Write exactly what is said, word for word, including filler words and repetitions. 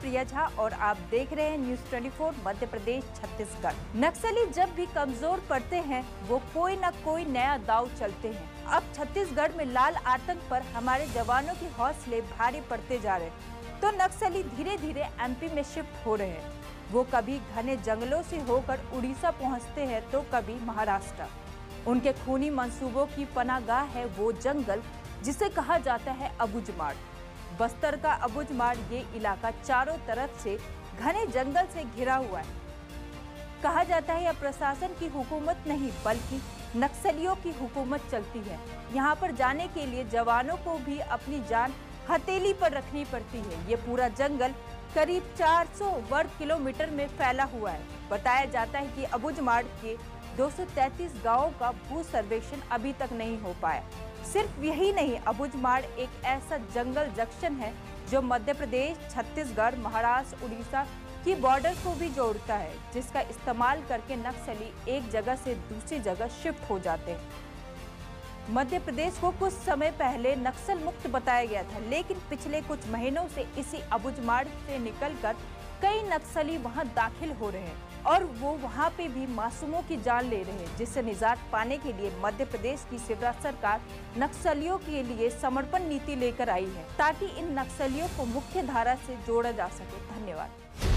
प्रिया झा और आप देख रहे हैं न्यूज चौबीस मध्य प्रदेश छत्तीसगढ़। नक्सली जब भी कमजोर पड़ते हैं वो कोई न कोई नया दांव चलते हैं। अब छत्तीसगढ़ में लाल आतंक पर हमारे जवानों के हौसले भारी पड़ते जा रहे हैं, तो नक्सली धीरे धीरे एमपी में शिफ्ट हो रहे हैं। वो कभी घने जंगलों से होकर उड़ीसा पहुँचते हैं तो कभी महाराष्ट्र। उनके खूनी मंसूबों की पनाहगाह है वो जंगल जिसे कहा जाता है अबुझमाड़। बस्तर का अबुझमाड़ ये इलाका चारों तरफ से घने जंगल से घिरा हुआ है। कहा जाता है यह प्रशासन की हुकूमत नहीं बल्कि नक्सलियों की हुकूमत चलती है। यहाँ पर जाने के लिए जवानों को भी अपनी जान हथेली पर रखनी पड़ती है। ये पूरा जंगल करीब चार सौ वर्ग किलोमीटर में फैला हुआ है। बताया जाता है कि अबुझमाड़ के दो सौ तैंतीस गांवों का भू सर्वेक्षण अभी तक नहीं हो पाया। सिर्फ यही नहीं, अबुझमाड़ एक ऐसा जंगल जंक्शन है जो मध्य प्रदेश, छत्तीसगढ़, महाराष्ट्र, उड़ीसा की बॉर्डर को भी जोड़ता है, जिसका इस्तेमाल करके नक्सली एक जगह से दूसरी जगह शिफ्ट हो जाते हैं। मध्य प्रदेश को कुछ समय पहले नक्सल मुक्त बताया गया था, लेकिन पिछले कुछ महीनों से इसी अबुझमाड़ से निकलकर कई नक्सली वहां दाखिल हो रहे हैं और वो वहां पे भी मासूमों की जान ले रहे हैं, जिससे निजात पाने के लिए मध्य प्रदेश की शिवराज सरकार नक्सलियों के लिए समर्पण नीति लेकर आई है, ताकि इन नक्सलियों को मुख्य धारा से जोड़ा जा सके। धन्यवाद।